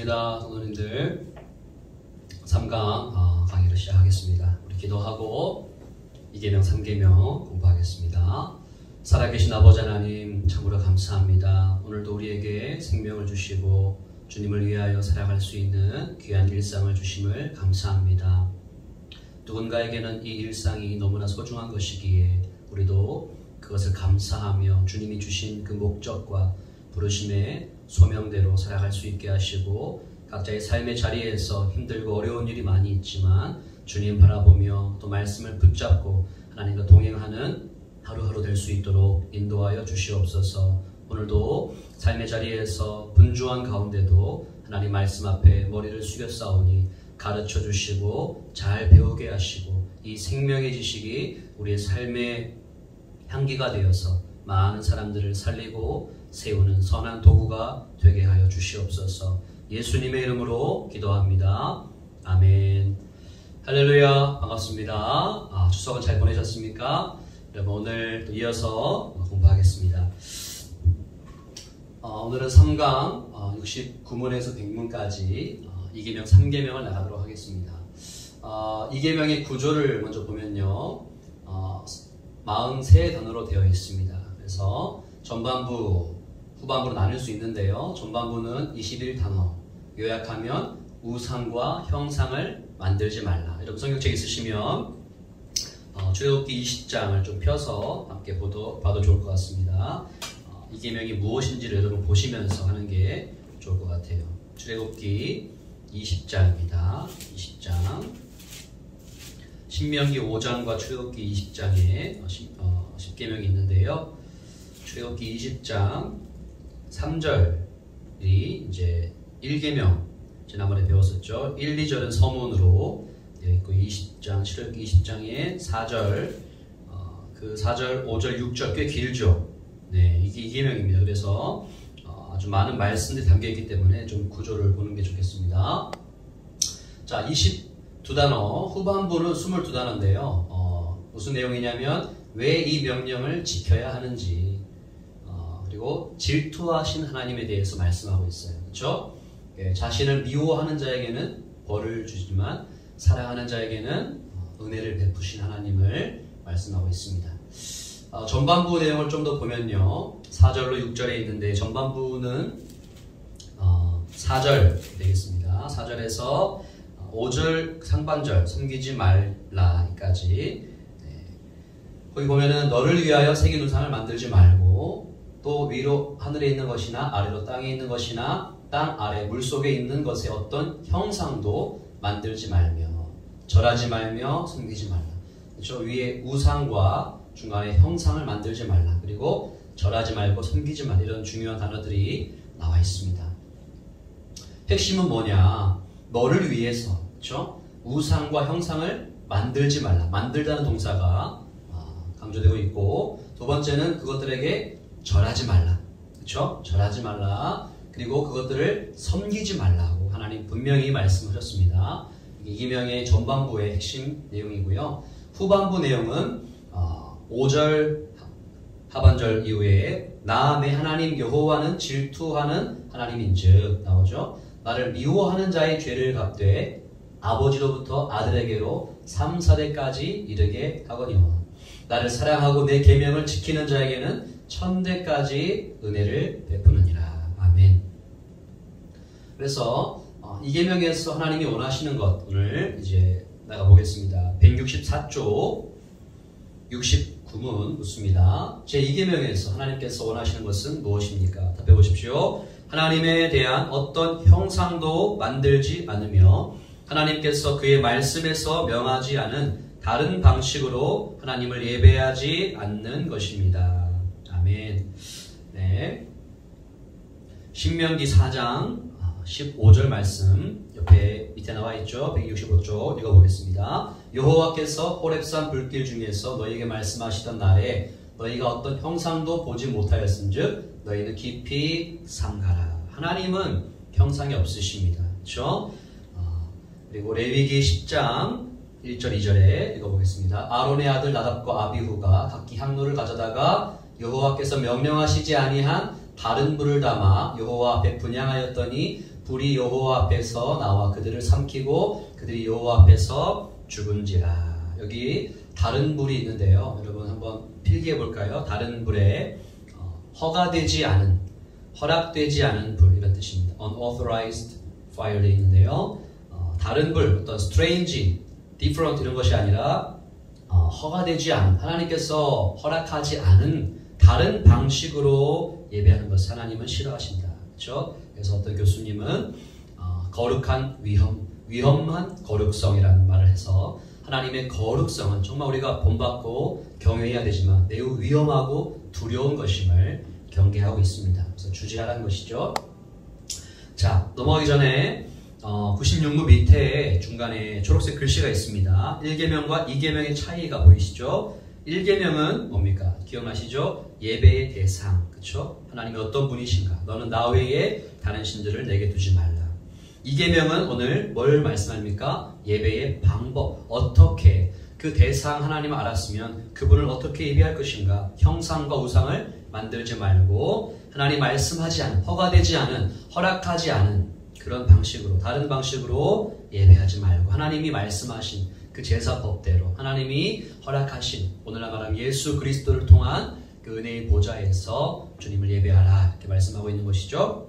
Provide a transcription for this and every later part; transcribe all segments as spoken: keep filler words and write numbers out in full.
반갑습니다. 성도님들. 삼 강 어, 강의를 시작하겠습니다. 우리 기도하고 이 계명 삼 계명 공부하겠습니다. 살아계신 아버지 하나님 참으로 감사합니다. 오늘도 우리에게 생명을 주시고 주님을 위하여 살아갈 수 있는 귀한 일상을 주심을 감사합니다. 누군가에게는 이 일상이 너무나 소중한 것이기에 우리도 그것을 감사하며 주님이 주신 그 목적과 부르심의 소명대로 살아갈 수 있게 하시고, 각자의 삶의 자리에서 힘들고 어려운 일이 많이 있지만 주님 바라보며 또 말씀을 붙잡고 하나님과 동행하는 하루하루 될 수 있도록 인도하여 주시옵소서. 오늘도 삶의 자리에서 분주한 가운데도 하나님 말씀 앞에 머리를 숙였사오니 가르쳐 주시고 잘 배우게 하시고, 이 생명의 지식이 우리의 삶의 향기가 되어서 많은 사람들을 살리고 세우는 선한 도구가 되게 하여 주시옵소서. 예수님의 이름으로 기도합니다. 아멘. 할렐루야. 반갑습니다. 아, 추석은 잘 보내셨습니까? 여러분, 오늘 또 이어서 공부하겠습니다. 어, 오늘은 삼 강 어, 육십구 문에서 백 문까지 어, 이 계명 삼 계명을 나가도록 하겠습니다. 어, 이 계명의 구조를 먼저 보면요, 어, 사십삼 단어로 되어 있습니다. 그래서 전반부, 후반부로 나눌 수 있는데요. 전반부는 이십일 단어, 요약하면 우상과 형상을 만들지 말라. 여러분 성경책 있으시면 어, 출애굽기 이십 장을 좀 펴서 함께 보도, 봐도 좋을 것 같습니다. 어, 이 계명이 무엇인지를 여러분 보시면서 하는 게 좋을 것 같아요. 출애굽기 이십 장입니다. 이십 장. 신명기 오 장과 출애굽기 이십 장에 어, 어, 십 계명이 있는데요. 출애굽기 이십 장 삼 절이 이제 일 계명, 지난번에 배웠었죠. 일, 이 절은 서문으로 되어 있고, 이십 장, 출애굽기 이십 장에 사 절, 어, 그 사 절, 오 절, 육 절 꽤 길죠. 네, 이게 이 계명입니다. 그래서 어, 아주 많은 말씀들이 담겨 있기 때문에 좀 구조를 보는 게 좋겠습니다. 자, 이십이 단어, 후반부는 이십이 단어인데요. 어, 무슨 내용이냐면 왜 이 명령을 지켜야 하는지, 그리고 질투하신 하나님에 대해서 말씀하고 있어요. 그렇죠? 예, 자신을 미워하는 자에게는 벌을 주지만 사랑하는 자에게는 은혜를 베푸신 하나님을 말씀하고 있습니다. 어, 전반부 내용을 좀 더 보면요, 사 절로 육 절에 있는데 전반부는 어, 사 절 되겠습니다. 사 절에서 오 절 상반절, 섬기지 말라까지. 네. 거기 보면은 너를 위하여 새긴 우상을 만들지 말고, 또 위로 하늘에 있는 것이나 아래로 땅에 있는 것이나 땅 아래 물속에 있는 것의 어떤 형상도 만들지 말며 절하지 말며 섬기지 말라. 그렇죠? 위에 우상과 중간에 형상을 만들지 말라. 그리고 절하지 말고 섬기지 말라. 이런 중요한 단어들이 나와 있습니다. 핵심은 뭐냐? 너를 위해서, 그렇죠? 우상과 형상을 만들지 말라. 만들다는 동사가 강조되고 있고, 두 번째는 그것들에게 절하지 말라. 그렇죠? 절하지 말라. 그리고 그것들을 섬기지 말라고 하나님 분명히 말씀하셨습니다. 이 계명의 전반부의 핵심 내용이고요. 후반부 내용은 어, 오 절 하반절 이후에 나 내 하나님 여호와는 질투하는 하나님인즉 나오죠. 나를 미워하는 자의 죄를 갚되 아버지로부터 아들에게로 삼, 사 대까지 이르게 하거니와 나를 사랑하고 내 계명을 지키는 자에게는 천대까지 은혜를 베푸느니라. 아멘. 그래서 어, 이 계명에서 하나님이 원하시는 것, 오늘 이제 나가보겠습니다. 백육십사 쪽 육십구 문 묻습니다. 제이 계명에서 하나님께서 원하시는 것은 무엇입니까? 답해 보십시오. 하나님에 대한 어떤 형상도 만들지 않으며 하나님께서 그의 말씀에서 명하지 않은 다른 방식으로 하나님을 예배하지 않는 것입니다. 아멘. 네. 신명기 사 장 십오 절 말씀 옆에 밑에 나와 있죠. 백육십오 쪽 읽어보겠습니다. 여호와께서 호렙산 불길 중에서 너희에게 말씀하시던 날에 너희가 어떤 형상도 보지 못하였은즉 너희는 깊이 삼가라. 하나님은 형상이 없으십니다. 그렇죠? 어, 그리고 레위기 십 장 일 절 이 절에 읽어보겠습니다. 아론의 아들 나답과 아비후가 각기 향로를 가져다가 여호와께서 명령하시지 아니한 다른 불을 담아 여호와 앞에 분향하였더니 불이 여호와 앞에서 나와 그들을 삼키고 그들이 여호와 앞에서 죽은지라. 여기 다른 불이 있는데요. 여러분 한번 필기해 볼까요? 다른 불에 어, 허가되지 않은, 허락되지 않은 불, 이런 뜻입니다. unauthorized fire 되어 있는데요. 어, 다른 불, 어떤 strange, different 이런 것이 아니라 어, 허가되지 않은, 하나님께서 허락하지 않은 다른 방식으로 예배하는 것을 하나님은 싫어하신다. 그렇죠? 그래서 어떤 교수님은 어, 거룩한 위험, 위험한 거룩성이라는 말을 해서 하나님의 거룩성은 정말 우리가 본받고 경외해야 되지만 매우 위험하고 두려운 것임을 경계하고 있습니다. 그래서 주지하라는 것이죠. 자, 넘어가기 전에 어, 구십육 무 밑에 중간에 초록색 글씨가 있습니다. 일 계명과 이 계명의 차이가 보이시죠? 일 계명은 뭡니까? 기억나시죠? 예배의 대상, 그렇죠? 하나님이 어떤 분이신가? 너는 나 외에 다른 신들을 내게 두지 말라. 이 계명은 오늘 뭘 말씀합니까? 예배의 방법, 어떻게 그 대상 하나님을 알았으면 그분을 어떻게 예배할 것인가? 형상과 우상을 만들지 말고 하나님 말씀하지 않은, 허가되지 않은, 허락하지 않은 그런 방식으로, 다른 방식으로 예배하지 말고 하나님이 말씀하신 그 제사법대로 하나님이 허락하신, 오늘날 말하면 예수 그리스도를 통한 그 은혜의 보좌에서 주님을 예배하라 이렇게 말씀하고 있는 것이죠.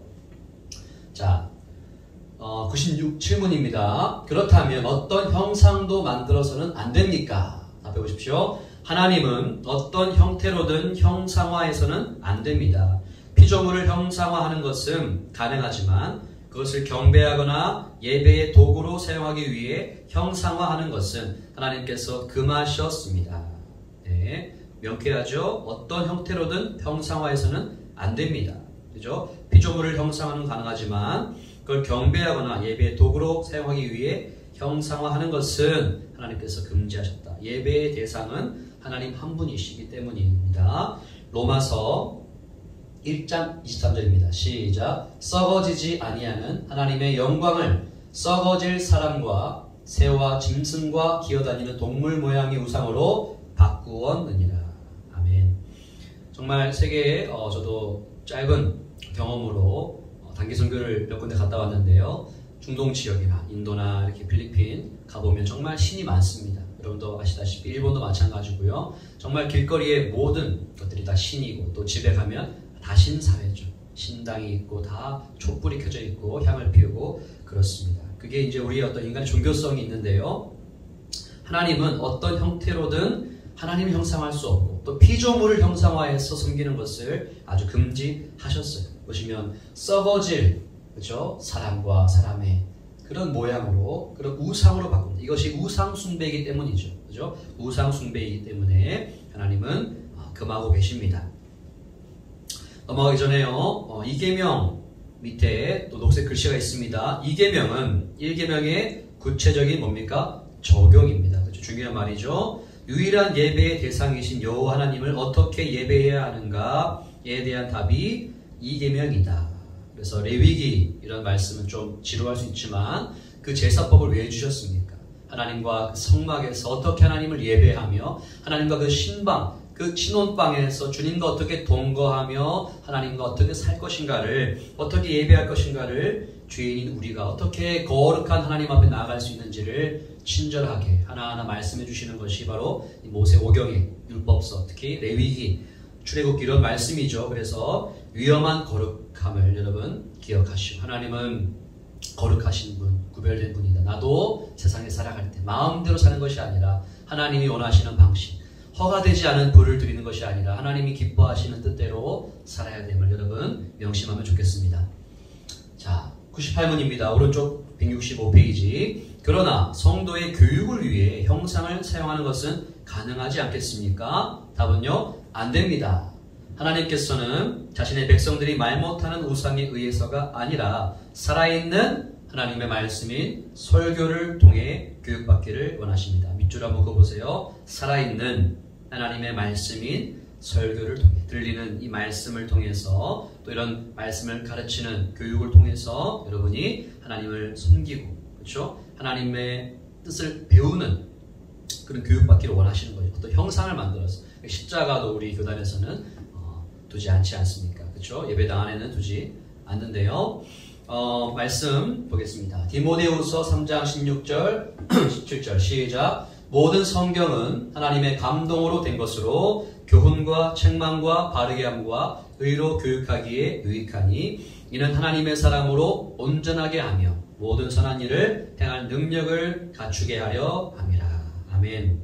자, 어, 구십육 질문입니다. 그렇다면 어떤 형상도 만들어서는 안 됩니까? 답해 보십시오. 하나님은 어떤 형태로든 형상화해서는 안 됩니다. 피조물을 형상화하는 것은 가능하지만 그것을 경배하거나 예배의 도구로 사용하기 위해 형상화하는 것은 하나님께서 금하셨습니다. 네, 명쾌하죠? 어떤 형태로든 형상화해서는 안 됩니다. 그죠? 피조물을 형상화는 가능하지만 그걸 경배하거나 예배의 도구로 사용하기 위해 형상화하는 것은 하나님께서 금지하셨다. 예배의 대상은 하나님 한 분이시기 때문입니다. 로마서 일 장 이십삼 절입니다. 시작. 썩어지지 아니하는 하나님의 영광을 썩어질 사람과 새와 짐승과 기어다니는 동물 모양의 우상으로 바꾸었느니라. 아멘. 정말 세계에 어, 저도 짧은 경험으로 어, 단기 선교를 몇 군데 갔다 왔는데요. 중동 지역이나 인도나 이렇게 필리핀 가보면 정말 신이 많습니다. 여러분도 아시다시피 일본도 마찬가지고요. 정말 길거리에 모든 것들이 다 신이고 또 집에 가면 다 신사회죠. 신당이 있고 다 촛불이 켜져 있고 향을 피우고 그렇습니다. 그게 이제 우리의 어떤 인간의 종교성이 있는데요. 하나님은 어떤 형태로든 하나님을 형상화할 수 없고 또 피조물을 형상화해서 섬기는 것을 아주 금지하셨어요. 보시면 썩어질, 그렇죠? 사람과 사람의 그런 모양으로, 그런 우상으로 바꿉니다. 이것이 우상 숭배이기 때문이죠. 그죠? 우상 숭배이기 때문에 하나님은 금하고 계십니다. 넘어가기 전에요. 어, 이 계명 밑에 또 녹색 글씨가 있습니다. 이 계명은 일 계명의 구체적인 뭡니까? 적용입니다. 그렇죠? 중요한 말이죠. 유일한 예배의 대상이신 여호와 하나님을 어떻게 예배해야 하는가에 대한 답이 이 계명이다. 그래서 레위기 이런 말씀은 좀 지루할 수 있지만 그 제사법을 왜 주셨습니까? 하나님과 그 성막에서 어떻게 하나님을 예배하며 하나님과 그 신방, 그 신혼방에서 주님과 어떻게 동거하며 하나님과 어떻게 살 것인가를, 어떻게 예배할 것인가를 죄인인 우리가 어떻게 거룩한 하나님 앞에 나아갈 수 있는지를 친절하게 하나하나 말씀해 주시는 것이 바로 모세오경의 율법서, 특히 레위기, 출애굽기 이런 말씀이죠. 그래서 위험한 거룩함을 여러분 기억하시고, 하나님은 거룩하신 분, 구별된 분이다. 나도 세상에 살아갈 때 마음대로 사는 것이 아니라 하나님이 원하시는 방식, 허가되지 않은 불을 드리는 것이 아니라 하나님이 기뻐하시는 뜻대로 살아야 됨을 여러분 명심하면 좋겠습니다. 자, 구십팔 문입니다. 오른쪽 백육십오 페이지. 그러나 성도의 교육을 위해 형상을 사용하는 것은 가능하지 않겠습니까? 답은요, 안 됩니다. 하나님께서는 자신의 백성들이 말 못하는 우상에 의해서가 아니라 살아있는 하나님의 말씀인 설교를 통해 교육받기를 원하십니다. 밑줄 한번 그어보세요. 살아있는 하나님의 말씀인 설교를 통해, 들리는 이 말씀을 통해서, 또 이런 말씀을 가르치는 교육을 통해서 여러분이 하나님을 섬기고, 그렇죠? 하나님의 뜻을 배우는 그런 교육받기를 원하시는 거죠. 어떤 형상을 만들어서. 십자가도 우리 교단에서는 어, 두지 않지 않습니까? 그렇죠? 예배당 안에는 두지 않는데요. 어, 말씀 보겠습니다. 디모데후서 삼 장 십육 절, 십칠 절 시작. 모든 성경은 하나님의 감동으로 된 것으로 교훈과 책망과 바르게 함과 의로 교육하기에 유익하니 이는 하나님의 사람으로 온전하게 하며 모든 선한 일을 행할 능력을 갖추게 하려 함이라. 아멘.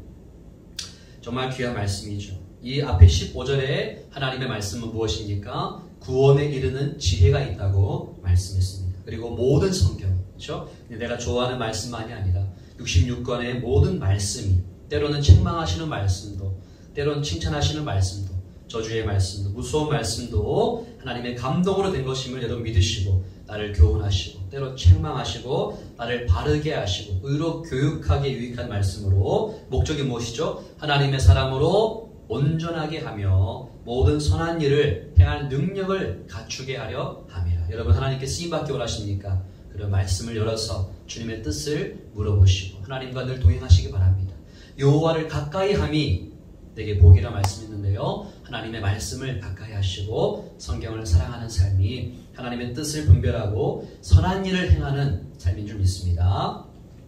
정말 귀한 말씀이죠. 이 앞에 십오 절에 하나님의 말씀은 무엇입니까? 구원에 이르는 지혜가 있다고 말씀했습니다. 그리고 모든 성경, 그렇죠? 내가 좋아하는 말씀만이 아니라 육십육 권의 모든 말씀이, 때로는 책망하시는 말씀도, 때로는 칭찬하시는 말씀도, 저주의 말씀도, 무서운 말씀도 하나님의 감동으로 된 것임을 여러분 믿으시고 나를 교훈하시고 때로 책망하시고 나를 바르게 하시고 의로 교육하게 유익한 말씀으로 목적이 무엇이죠? 하나님의 사람으로 온전하게 하며 모든 선한 일을 행할 능력을 갖추게 하려 함이라. 여러분 하나님께 쓰임받기 원하십니까? 그런 말씀을 열어서 주님의 뜻을 물어보시고 하나님과 늘 동행하시기 바랍니다. 여호와를 가까이 함이 내게 복이라 말씀했는데요. 하나님의 말씀을 가까이 하시고 성경을 사랑하는 삶이 하나님의 뜻을 분별하고 선한 일을 행하는 삶인 줄 믿습니다.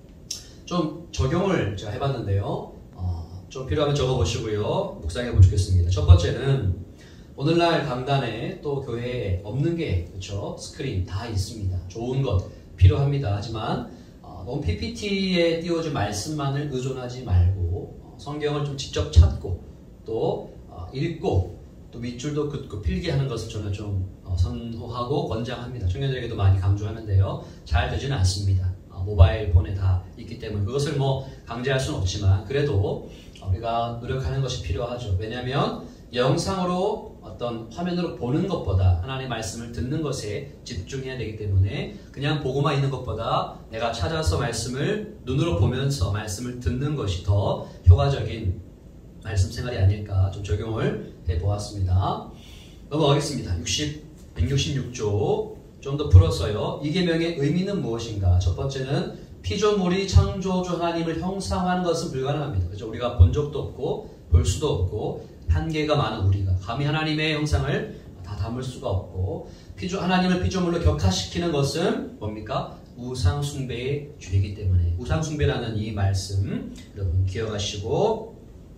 좀 적용을 제가 해봤는데요. 어, 좀 필요하면 적어보시고요. 묵상해 보면 좋겠습니다. 첫 번째는 오늘날 강단에 또 교회에 없는 게 그렇죠. 스크린 다 있습니다. 좋은 것 필요합니다. 하지만 어, 너무 피피티에 띄워준 말씀만을 의존하지 말고 어, 성경을 좀 직접 찾고 또 어, 읽고 또 밑줄도 긋고 필기하는 것을 저는 좀 어, 선호하고 권장합니다. 청년들에게도 많이 강조하는데요. 잘 되지는 않습니다. 어, 모바일 폰에 다 있기 때문에 그것을 뭐 강제할 수는 없지만 그래도 우리가 노력하는 것이 필요하죠. 왜냐하면 영상으로 어떤 화면으로 보는 것보다 하나님의 말씀을 듣는 것에 집중해야 되기 때문에 그냥 보고만 있는 것보다 내가 찾아서 말씀을 눈으로 보면서 말씀을 듣는 것이 더 효과적인 말씀 생활이 아닐까 좀 적용을 해보았습니다. 넘어가겠습니다. 백육십육 조 좀 더 풀어서요. 이 계명의 의미는 무엇인가? 첫 번째는 피조물이 창조주 하나님을 형상화하는 것은 불가능합니다. 그렇죠? 우리가 본 적도 없고 볼 수도 없고 한계가 많은 우리가 감히 하나님의 형상을 다 담을 수가 없고 피조, 하나님을 피조물로 격화시키는 것은 뭡니까? 우상 숭배의 죄이기 때문에 우상 숭배라는 이 말씀 여러분 기억하시고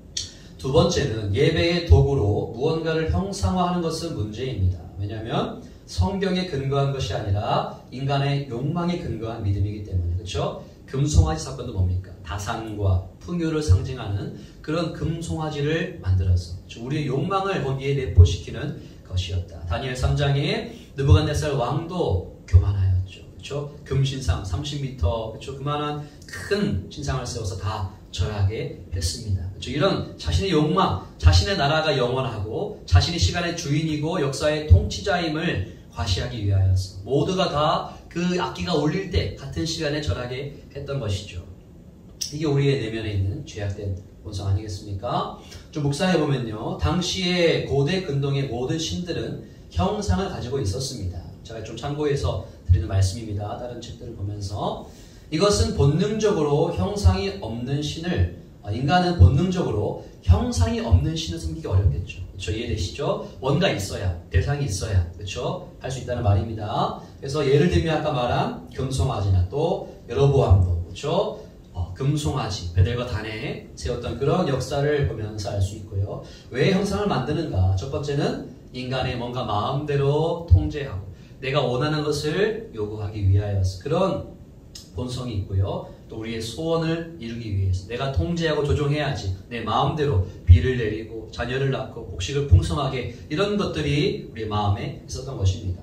두 번째는 예배의 도구로 무언가를 형상화하는 것은 문제입니다. 왜냐하면 성경에 근거한 것이 아니라 인간의 욕망에 근거한 믿음이기 때문에 그렇죠? 금송아지 사건도 뭡니까? 다산과 풍요를 상징하는 그런 금송아지를 만들어서 우리의 욕망을 거기에 내포시키는 것이었다. 다니엘 삼 장에 느부갓네살 왕도 교만하였죠. 그렇죠? 금신상 삼십 미터 그렇죠? 그만한 큰 신상을 세워서 다 절하게 했습니다. 그렇죠? 이런 자신의 욕망, 자신의 나라가 영원하고 자신이 시간의 주인이고 역사의 통치자임을 과시하기 위하여서 모두가 다 그 악기가 울릴 때 같은 시간에 절하게 했던 것이죠. 이게 우리의 내면에 있는 죄악된 본성 아니겠습니까? 좀 묵상해보면요. 당시의 고대 근동의 모든 신들은 형상을 가지고 있었습니다. 제가 좀 참고해서 드리는 말씀입니다. 다른 책들을 보면서 이것은 본능적으로 형상이 없는 신을 인간은 본능적으로 형상이 없는 신을 섬기기 어렵겠죠. 그렇죠? 이해되시죠? 뭔가 있어야, 대상이 있어야, 그렇죠? 할 수 있다는 말입니다. 그래서 예를 들면 아까 말한 금송아지나 또 여로보암도, 그렇죠? 어, 금송아지, 베델과 단에 세웠던 그런 역사를 보면서 알 수 있고요. 왜 형상을 만드는가? 첫 번째는 인간의 뭔가 마음대로 통제하고 내가 원하는 것을 요구하기 위하여서 그런 본성이 있고요. 또 우리의 소원을 이루기 위해서 내가 통제하고 조종해야지 내 마음대로 비를 내리고 자녀를 낳고 곡식을 풍성하게 이런 것들이 우리의 마음에 있었던 것입니다.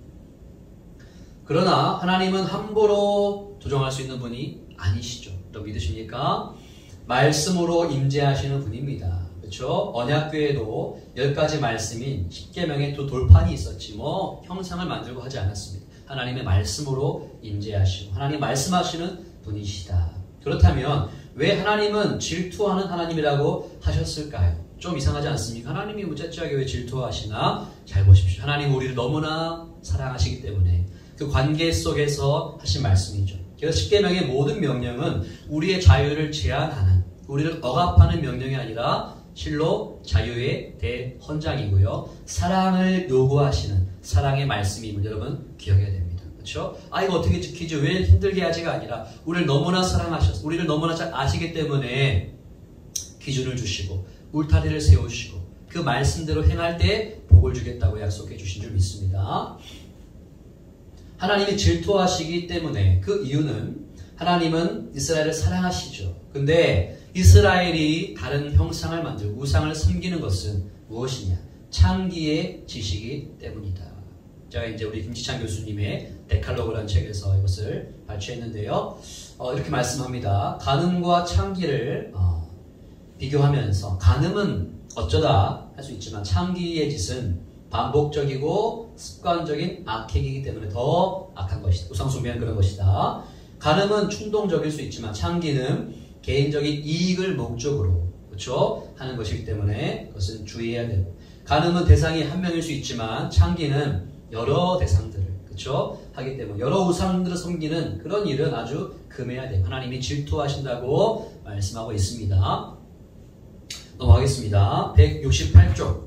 그러나 하나님은 함부로 조종할 수 있는 분이 아니시죠. 또 믿으십니까? 말씀으로 임재하시는 분입니다. 그렇죠? 언약궤에도 열 가지 말씀인 십계명의 두 돌판이 있었지 뭐 형상을 만들고 하지 않았습니다. 하나님의 말씀으로 임재하시고 하나님 말씀하시는 분이시다. 그렇다면 왜 하나님은 질투하는 하나님이라고 하셨을까요? 좀 이상하지 않습니까? 하나님이 무자치하게 왜 질투하시나? 잘 보십시오. 하나님은 우리를 너무나 사랑하시기 때문에 그 관계 속에서 하신 말씀이죠. 그래서 십계명의 모든 명령은 우리의 자유를 제한하는 우리를 억압하는 명령이 아니라 실로 자유의 대헌장이고요. 사랑을 요구하시는 사랑의 말씀임을 여러분 기억해야 됩니다. 그렇죠? 아 이거 어떻게 지키죠? 왜 힘들게 하지가 아니라 우리를 너무나 사랑하셔서 우리를 너무나 잘 아시기 때문에 기준을 주시고 울타리를 세우시고 그 말씀대로 행할 때 복을 주겠다고 약속해 주신 줄 믿습니다. 하나님이 질투하시기 때문에 그 이유는 하나님은 이스라엘을 사랑하시죠. 근데 이스라엘이 다른 형상을 만들고 우상을 섬기는 것은 무엇이냐? 창기의 지식이 때문이다. 제가 이제 우리 김지찬 교수님의 데칼로그라는 책에서 이것을 발췌했는데요. 어, 이렇게 말씀합니다. 간음과 창기를 어, 비교하면서 간음은 어쩌다 할 수 있지만 창기의 짓은 반복적이고 습관적인 악행이기 때문에 더 악한 것이다. 우상숭배는 그런 것이다. 간음은 충동적일 수 있지만 창기는 개인적인 이익을 목적으로 그렇죠? 하는 것이기 때문에 그것은 주의해야 되고 간음은 대상이 한 명일 수 있지만 창기는 여러 대상들을 그렇죠? 하기 때문에 여러 우상들을 섬기는 그런 일은 아주 금해야 돼요. 하나님이 질투하신다고 말씀하고 있습니다. 넘어가겠습니다. 백육십팔 쪽.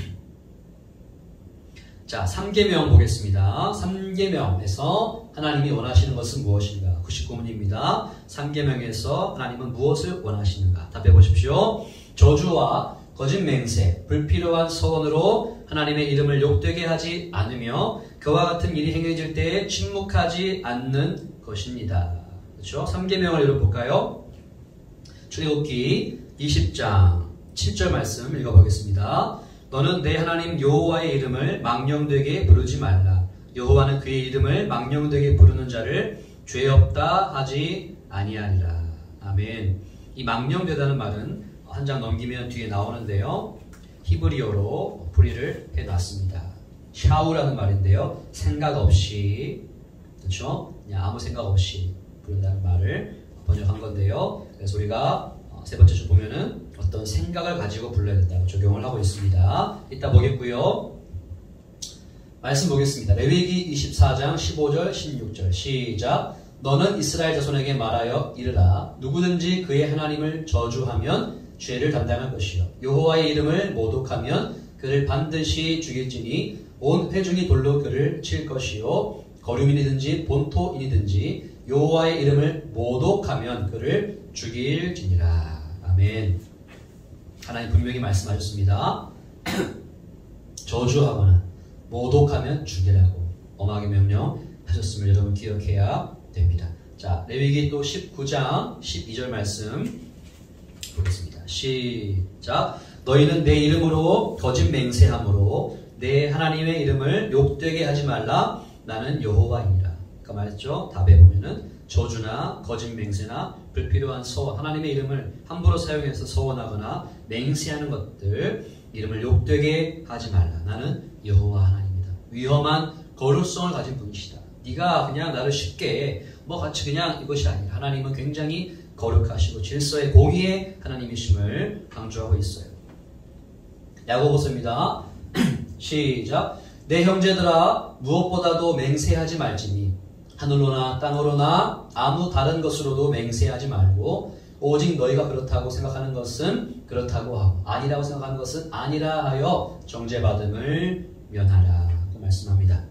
자, 삼 계명 보겠습니다. 삼 계명에서 하나님이 원하시는 것은 무엇인가? 구십구 문입니다. 삼 계명에서 하나님은 무엇을 원하시는가? 답해 보십시오. 저주와 거짓 맹세, 불필요한 서원으로 하나님의 이름을 욕되게 하지 않으며 그와 같은 일이 행해질 때에 침묵하지 않는 것입니다. 그렇죠? 삼 계명을 읽어볼까요? 출애굽기 이십 장 칠 절 말씀 읽어보겠습니다. 너는 내 하나님 여호와의 이름을 망령되게 부르지 말라. 여호와는 그의 이름을 망령되게 부르는 자를 죄 없다 하지 아니하리라. 아멘. 이 망령되다는 말은 한 장 넘기면 뒤에 나오는데요. 히브리어로 풀이를 해놨습니다. 샤우라는 말인데요. 생각 없이, 그렇죠? 그냥 아무 생각 없이 부른다는 말을 번역한 건데요. 그래서 우리가 세 번째 줄 보면은 어떤 생각을 가지고 불러야 된다고 적용을 하고 있습니다. 이따 보겠고요. 말씀 보겠습니다. 레위기 이십사 장 십오 절 십육 절 시작. 너는 이스라엘 자손에게 말하여 이르라. 누구든지 그의 하나님을 저주하면 죄를 담당할 것이요 여호와의 이름을 모독하면 그를 반드시 죽일지니 온 회중이 돌로 그를 칠 것이요 거류민이든지 본토인이든지 여호와의 이름을 모독하면 그를 죽일지니라. 아멘. 하나님 분명히 말씀하셨습니다. 저주하거나 모독하면 죽이라고 엄하게 명령하셨음을 여러분 기억해야 됩니다. 자, 레위기 또 십구 장 십이 절 말씀 보겠습니다. 시작. 너희는 내 이름으로 거짓 맹세함으로 내 하나님의 이름을 욕되게 하지 말라. 나는 여호와이니라. 그 말했죠. 답에 보면은 저주나 거짓 맹세나 불필요한 서원, 하나님의 이름을 함부로 사용해서 서원하거나 맹세하는 것들, 이름을 욕되게 하지 말라. 나는 여호와 하나님이다. 위험한 거룩성을 가진 분이시다. 네가 그냥 나를 쉽게 뭐 같이 그냥 이것이 아니라 하나님은 굉장히 거룩하시고 질서의 공의의 하나님이심을 강조하고 있어요. 야고보서입니다. 시작. 내 형제들아 무엇보다도 맹세하지 말지니 하늘로나 땅으로나 아무 다른 것으로도 맹세하지 말고 오직 너희가 그렇다고 생각하는 것은 그렇다고 하고 아니라고 생각하는 것은 아니라 하여 정죄받음을 면하라. 그 말씀합니다.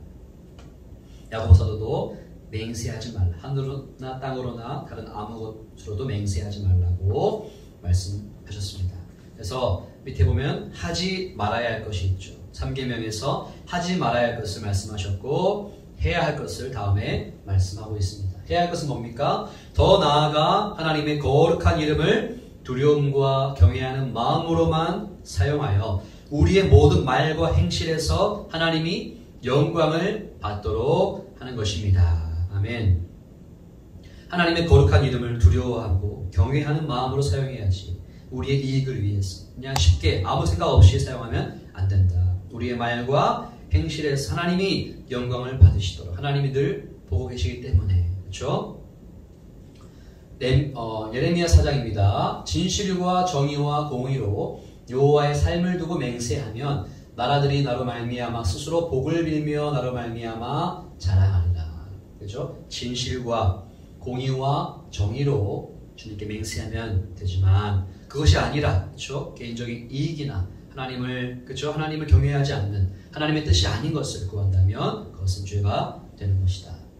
야고보서도 맹세하지 말라. 하늘로나 땅으로나 다른 아무 것으로도 맹세하지 말라고 말씀하셨습니다. 그래서 밑에 보면 하지 말아야 할 것이 있죠. 삼 계명에서 하지 말아야 할 것을 말씀하셨고 해야 할 것을 다음에 말씀하고 있습니다. 해야 할 것은 뭡니까? 더 나아가 하나님의 거룩한 이름을 두려움과 경외하는 마음으로만 사용하여 우리의 모든 말과 행실에서 하나님이 영광을 받도록 하는 것입니다. 아멘. 하나님의 거룩한 이름을 두려워하고 경외하는 마음으로 사용해야지. 우리의 이익을 위해서 그냥 쉽게 아무 생각 없이 사용하면 안 된다. 우리의 말과 행실에서 하나님이 영광을 받으시도록 하나님이 늘 보고 계시기 때문에. 그렇죠? 네, 어, 예레미야 사 장입니다. 진실과 정의와 공의로 여호와의 삶을 두고 맹세하면 나라들이 나로 말미암아 스스로 복을 빌며 나로 말미암아 자랑하리라. 그렇죠? 진실과 공의와 정의로 주님께 맹세하면 되지만 그것이 아니라 그렇죠? 개인적인 이익이나 하나님을 그렇죠? 하나님을 경외하지 않는 하나님의 뜻이 아닌 것을 구한다면 그것은 죄가 되는 것이다.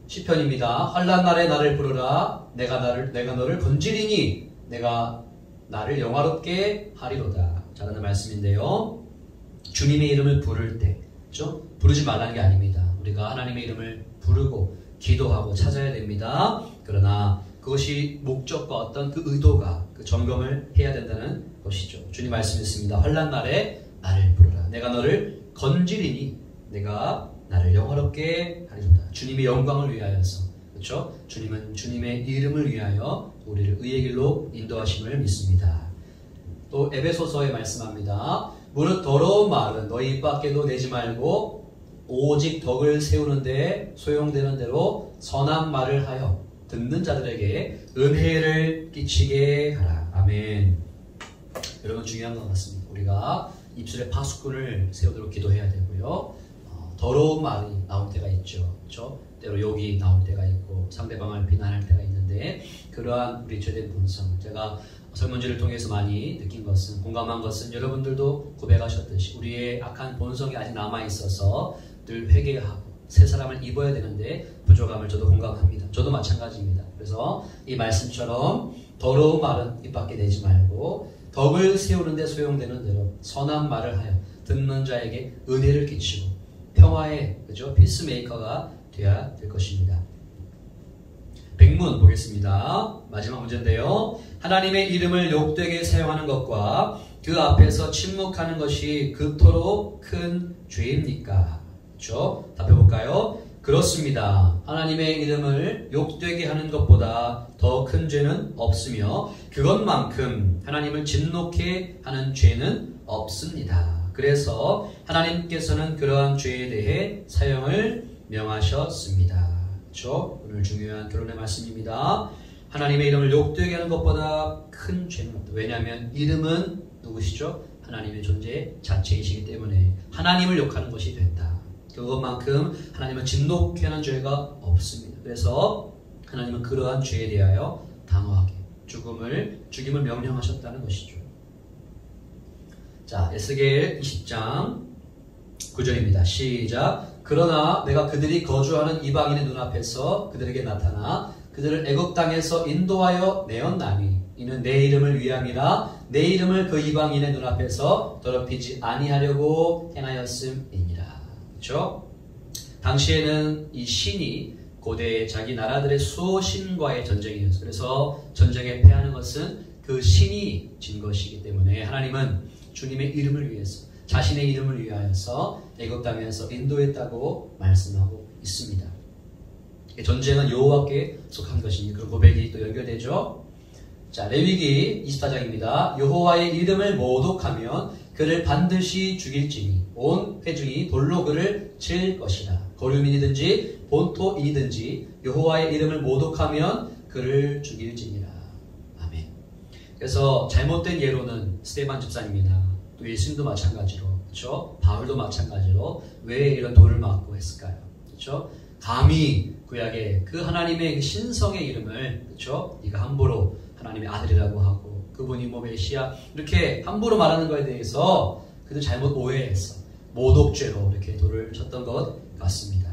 시편입니다. 환난 날에 나를 부르라. 내가 나를 내가 너를 건지리니 내가 나를 영화롭게 하리로다. 잘하는 말씀인데요. 주님의 이름을 부를 때, 그렇죠? 부르지 말라는 게 아닙니다. 우리가 하나님의 이름을 부르고 기도하고 찾아야 됩니다. 그러나 그것이 목적과 어떤 그 의도가 그 점검을 해야 된다는 것이죠. 주님 말씀했습니다. 환난 날에 나를 부르라. 내가 너를 건지리니 내가 나를 영화롭게 하리로다. 주님의 영광을 위하여서, 그렇죠? 주님은 주님의 이름을 위하여 우리를 의의 길로 인도하심을 믿습니다. 또 에베소서에 말씀합니다. 무릇 더러운 말은 너희 입 밖에도 내지 말고 오직 덕을 세우는데 소용되는 대로 선한 말을 하여 듣는 자들에게 은혜를 끼치게 하라. 아멘. 여러분, 중요한 것 같습니다. 우리가 입술에 파수꾼을 세우도록 기도해야 되고요. 어, 더러운 말이 나올 때가 있죠. 그렇죠? 때로 욕이 나올 때가 있고 상대방을 비난할 때가 있는데, 그러한 우리 죄된 본성, 제가 설문지를 통해서 많이 느낀 것은, 공감한 것은, 여러분들도 고백하셨듯이 우리의 악한 본성이 아직 남아있어서 늘 회개하고 새 사람을 입어야 되는데 부족함을 저도 공감합니다. 저도 마찬가지입니다. 그래서 이 말씀처럼 더러운 말은 입 밖에 내지 말고 덕을 세우는 데 소용되는 대로 선한 말을 하여 듣는 자에게 은혜를 끼치고 평화의, 그죠? 피스메이커가 되어야 될 것입니다. 백문 보겠습니다. 마지막 문제인데요. 하나님의 이름을 욕되게 사용하는 것과 그 앞에서 침묵하는 것이 그토록 큰 죄입니까? 그렇죠? 답해볼까요? 그렇습니다. 하나님의 이름을 욕되게 하는 것보다 더 큰 죄는 없으며 그것만큼 하나님을 진노케 하는 죄는 없습니다. 그래서 하나님께서는 그러한 죄에 대해 사형을 명하셨습니다. 그렇죠? 오늘 중요한 결론의 말씀입니다. 하나님의 이름을 욕되게 하는 것보다 큰 죄는 없다. 왜냐하면 이름은 누구시죠? 하나님의 존재 자체이시기 때문에 하나님을 욕하는 것이 된다. 그것만큼 하나님은 진노케 하는 죄가 없습니다. 그래서 하나님은 그러한 죄에 대하여 단호하게 죽음을, 죽임을 명령하셨다는 것이죠. 자, 에스겔 이십 장 구 절입니다. 시작. 그러나 내가 그들이 거주하는 이방인의 눈앞에서 그들에게 나타나 그들을 애굽 땅에서 인도하여 내었나니 이는 내 이름을 위함이라. 내 이름을 그 이방인의 눈앞에서 더럽히지 아니하려고 행하였음이니라. 그렇죠? 당시에는 이 신이 고대 자기 나라들의 수호신과의 전쟁이었어요. 그래서 전쟁에 패하는 것은 그 신이 진 것이기 때문에 하나님은 주님의 이름을 위해서, 자신의 이름을 위하여서 애굽 땅에서 인도했다고 말씀하고 있습니다. 전쟁은 여호와께 속한 것이니 그런 고백이 또 연결되죠. 자, 레위기 이십사 장입니다. 여호와의 이름을 모독하면 그를 반드시 죽일지니 온 회중이 돌로 그를 칠 것이라. 거류민이든지 본토인이든지 여호와의 이름을 모독하면 그를 죽일지니라. 아멘. 그래서 잘못된 예로는 스데반 집사님이나 또 예수님도 마찬가지로, 그렇죠? 바울도 마찬가지로 왜 이런 돌을 맞고 했을까요? 그렇죠? 감히 구약의 그 하나님의 그 신성의 이름을, 그렇죠? 네가 함부로 하나님의 아들이라고 하고 그분이 뭐 메시아 이렇게 함부로 말하는 것에 대해서 그들 잘못 오해했어. 모독죄로 이렇게 돌을 쳤던 것 같습니다.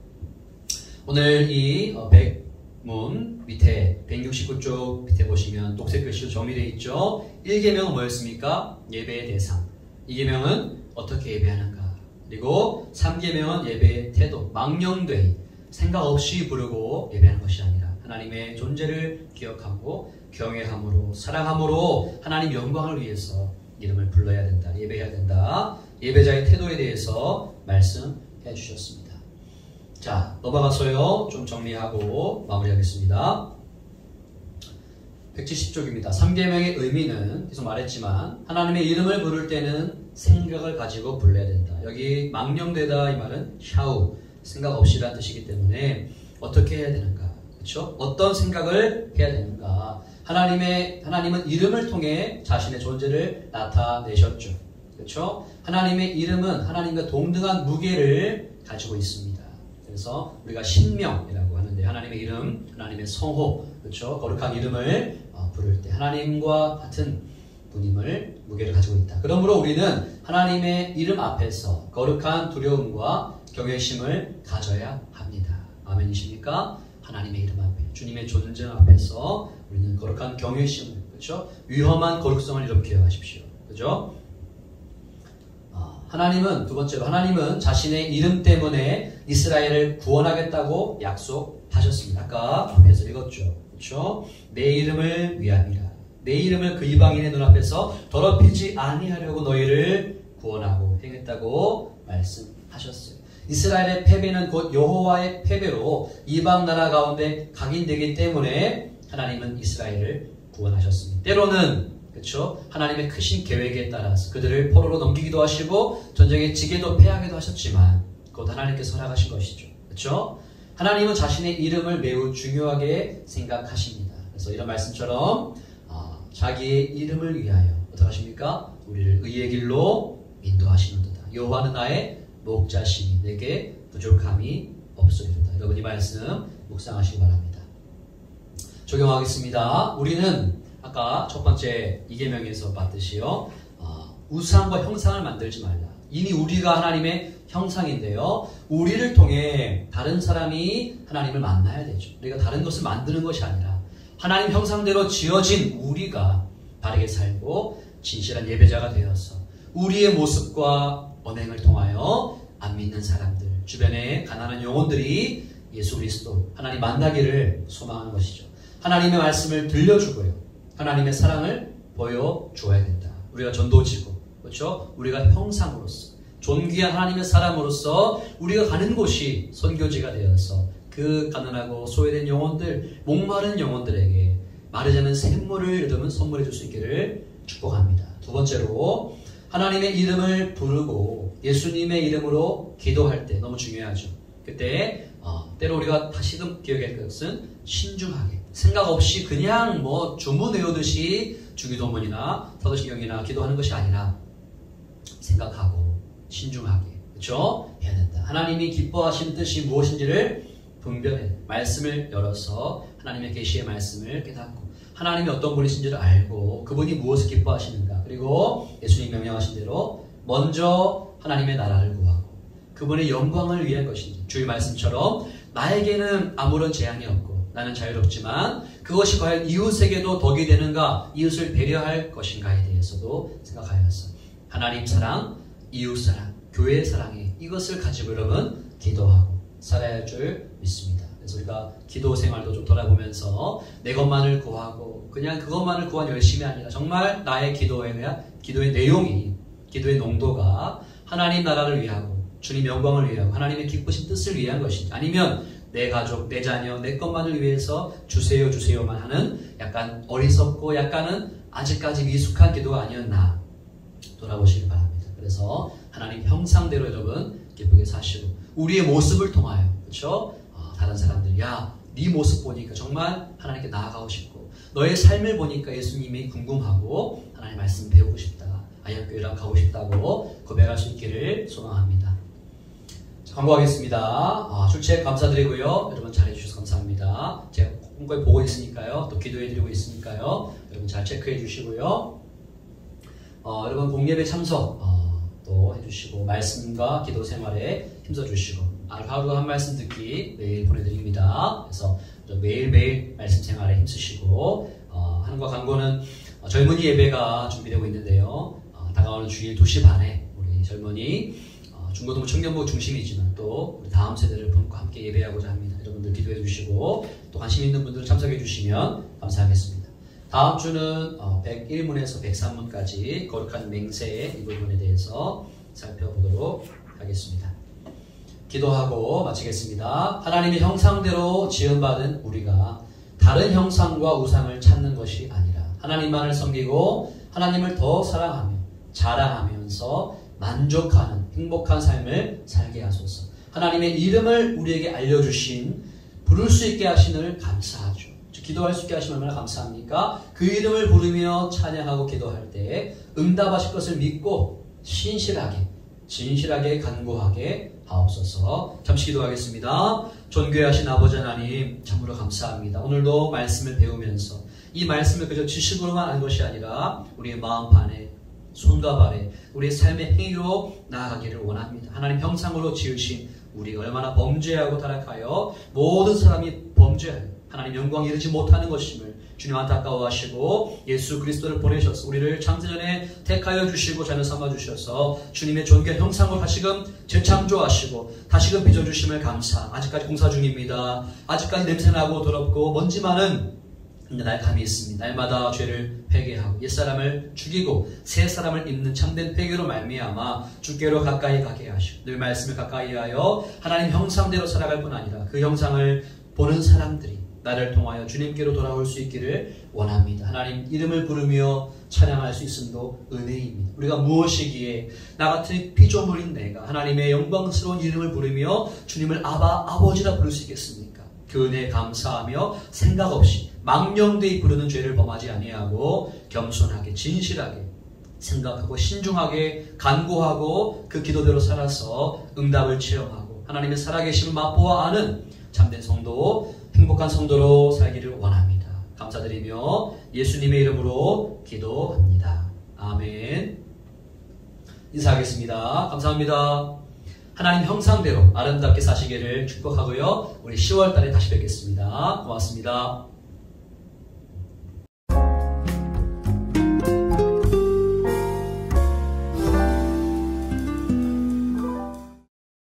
오늘 이 백문 밑에 백육십구 쪽 밑에 보시면 녹색 글씨로 정리되어 있죠. 일 계명은 뭐였습니까? 예배의 대상. 이 계명은 어떻게 예배하는가. 그리고 삼 계명은 예배의 태도. 망령되이 생각 없이 부르고 예배하는 것이 아니라 하나님의 존재를 기억하고 경외함으로 사랑함으로 하나님 영광을 위해서 이름을 불러야 된다. 예배해야 된다. 예배자의 태도에 대해서 말씀해 주셨습니다. 자, 넘어가서요. 좀 정리하고 마무리하겠습니다. 백칠십 쪽입니다. 삼 계명의 의미는 계속 말했지만 하나님의 이름을 부를 때는 생각을 가지고 불러야 된다. 여기 망령되다 이 말은 샤우, 생각 없이라는 뜻이기 때문에 어떻게 해야 되는가? 그렇죠? 어떤 생각을 해야 되는가? 하나님의, 하나님은 이름을 통해 자신의 존재를 나타내셨죠. 그렇죠? 하나님의 이름은 하나님과 동등한 무게를 가지고 있습니다. 그래서 우리가 신명이라고 하는데 하나님의 이름, 하나님의 성호, 그렇죠? 거룩한 이름을 어, 부를 때 하나님과 같은 분임을 무게를 가지고 있다. 그러므로 우리는 하나님의 이름 앞에서 거룩한 두려움과 경외심을 가져야 합니다. 아멘이십니까? 하나님의 이름 앞에, 주님의 존재 앞에서 우리는 거룩한 경외심을, 그렇죠? 위험한 거룩성을 이렇게 기억하십시오. 그렇죠? 아, 하나님은, 두 번째로 하나님은 자신의 이름 때문에 이스라엘을 구원하겠다고 약속하셨습니다. 아까 앞에서 읽었죠. 그렇죠? 내 이름을 위함이라. 내 이름을 그 이방인의 눈앞에서 더럽히지 아니하려고 너희를 구원하고 행했다고 말씀하셨어요. 이스라엘의 패배는 곧 여호와의 패배로 이방 나라 가운데 각인되기 때문에 하나님은 이스라엘을 구원하셨습니다. 때로는 그렇죠? 하나님의 크신 계획에 따라서 그들을 포로로 넘기기도 하시고 전쟁에 지게도 패하기도 하셨지만 그것 하나님께서 허락하신 것이죠. 그렇죠? 하나님은 자신의 이름을 매우 중요하게 생각하십니다. 그래서 이런 말씀처럼 어, 자기의 이름을 위하여 어떻게 하십니까? 우리를 의의 길로 인도하시는도다. 여호와는 나의 목자시니 내게 부족함이 없으리로다. 여러분 이 말씀 묵상하시기 바랍니다. 적용하겠습니다. 우리는 아까 첫 번째 이계명에서 봤듯이요, 어, 우상과 형상을 만들지 말라. 이미 우리가 하나님의 형상인데요, 우리를 통해 다른 사람이 하나님을 만나야 되죠. 우리가 다른 것을 만드는 것이 아니라 하나님 형상대로 지어진 우리가 바르게 살고 진실한 예배자가 되어서 우리의 모습과 언행을 통하여 안 믿는 사람들, 주변에 가난한 영혼들이 예수 그리스도 하나님 만나기를 소망하는 것이죠. 하나님의 말씀을 들려주고요, 하나님의 사랑을 보여줘야 된다. 우리가 전도지고, 그렇죠? 우리가 형상으로서 존귀한 하나님의 사람으로서 우리가 가는 곳이 선교지가 되어서 그 가난하고 소외된 영혼들, 목마른 영혼들에게 마르지 않은 샘물을 여러분 선물해 줄 수 있기를 축복합니다. 두 번째로 하나님의 이름을 부르고 예수님의 이름으로 기도할 때 너무 중요하죠. 그때 어, 때로 우리가 다시금 기억할 것은 신중하게, 생각 없이 그냥 뭐 주문 외우듯이 주기도문이나 사도신경이나 기도하는 것이 아니라 생각하고 신중하게, 그렇죠? 해야 된다. 하나님이 기뻐하시는 뜻이 무엇인지를 분별해 말씀을 열어서 하나님의 계시의 말씀을 깨닫고 하나님이 어떤 분이신지를 알고 그분이 무엇을 기뻐하시는가, 그리고 예수님 명령하신 대로 먼저 하나님의 나라를 구하고 그분의 영광을 위한 것인지, 주의 말씀처럼 나에게는 아무런 재앙이 없고 나는 자유롭지만 그것이 과연 이웃에게도 덕이 되는가, 이웃을 배려할 것인가에 대해서도 생각하여서 하나님 사랑, 이웃 사랑, 교회 사랑에 이것을 가지고 여러분 기도하고 살아야 할 줄 믿습니다. 그래서 우리가 기도 생활도 좀 돌아보면서 내 것만을 구하고 그냥 그것만을 구한 열심이 아니라 정말 나의 기도에 대한 기도의 내용이, 기도의 농도가 하나님 나라를 위하고 주님 영광을 위하고 하나님의 기쁘신 뜻을 위한 것인지, 아니면 내 가족, 내 자녀, 내 것만을 위해서 주세요 주세요만 하는 약간 어리석고 약간은 아직까지 미숙한 기도가 아니었나 돌아보시기 바랍니다. 그래서 하나님 형상대로 여러분 기쁘게 사시고 우리의 모습을 통하여, 그렇죠? 어, 다른 사람들, 야, 네 모습 보니까 정말 하나님께 나아가고 싶고 너의 삶을 보니까 예수님이 궁금하고 하나님 말씀 배우고 싶다, 아역교회랑 가고 싶다고 고백할 수 있기를 소망합니다. 자, 광고하겠습니다. 아, 출첵 감사드리고요. 여러분 잘해주셔서 감사합니다. 제가 꼼꼼히 보고 있으니까요, 또 기도해드리고 있으니까요, 여러분 잘 체크해 주시고요. 어, 여러분 공예배 참석 어, 또 해주시고 말씀과 기도 생활에 힘써주시고 하루 한 말씀 듣기 매일 보내드립니다. 그래서 매일매일 말씀 생활에 힘쓰시고 어, 하는 거 광고는 어, 젊은이 예배가 준비되고 있는데요, 어, 다가오는 주일 두 시 반에 우리 젊은이 어, 중고등부 청년부 중심이지만 또 우리 다음 세대를 품고 함께 예배하고자 합니다. 여러분들 기도해 주시고 또 관심 있는 분들은 참석해 주시면 감사하겠습니다. 다음 주는 백일 문에서 백삼 문까지 거룩한 맹세의 이 부분에 대해서 살펴보도록 하겠습니다. 기도하고 마치겠습니다. 하나님의 형상대로 지음받은 우리가 다른 형상과 우상을 찾는 것이 아니라 하나님만을 섬기고 하나님을 더 사랑하며 자랑하면서 만족하는 행복한 삶을 살게 하소서. 하나님의 이름을 우리에게 알려주신, 부를 수 있게 하시는 감사하죠. 기도할 수 있게 하시면 얼마나 감사합니까? 그 이름을 부르며 찬양하고 기도할 때 응답하실 것을 믿고 신실하게, 진실하게 간구하게 하옵소서. 잠시 기도하겠습니다. 존귀하신 아버지 하나님, 참으로 감사합니다. 오늘도 말씀을 배우면서 이 말씀을 그저 지식으로만 아는 것이 아니라 우리의 마음 반에, 손과 발에, 우리의 삶의 행위로 나아가기를 원합니다. 하나님 형상으로 지으신 우리가 얼마나 범죄하고 타락하여 모든 사람이 범죄하여 하나님 영광에 이르지 못하는 것임을 주님 안타까워하시고 예수 그리스도를 보내셔서 우리를 창세전에 택하여 주시고 자녀 삼아 주셔서 주님의 존귀한 형상을 다시금 재창조하시고 다시금 빚어주심을 감사. 아직까지 공사 중입니다. 아직까지 냄새나고 더럽고 먼지 많은 날 감이 있습니다. 날마다 죄를 회개하고 옛사람을 죽이고 새 사람을 입는 참된 회개로 말미암아 주께로 가까이 가게 하시고 늘 말씀을 가까이 하여 하나님 형상대로 살아갈 뿐 아니라 그 형상을 보는 사람들이 나를 통하여 주님께로 돌아올 수 있기를 원합니다. 하나님 이름을 부르며 찬양할 수 있음도 은혜입니다. 우리가 무엇이기에 나 같은 피조물인 내가 하나님의 영광스러운 이름을 부르며 주님을 아바 아버지라 부를 수 있겠습니까? 그 은혜에 감사하며 생각 없이 망령되이 부르는 죄를 범하지 아니하고 겸손하게 진실하게 생각하고 신중하게 간구하고 그 기도대로 살아서 응답을 체험하고 하나님의 살아계심을 맛보아 아는 참된 성도, 행복한 성도로 살기를 원합니다. 감사드리며 예수님의 이름으로 기도합니다. 아멘. 인사하겠습니다. 감사합니다. 하나님 형상대로 아름답게 사시기를 축복하고요. 우리 시월 달에 다시 뵙겠습니다. 고맙습니다.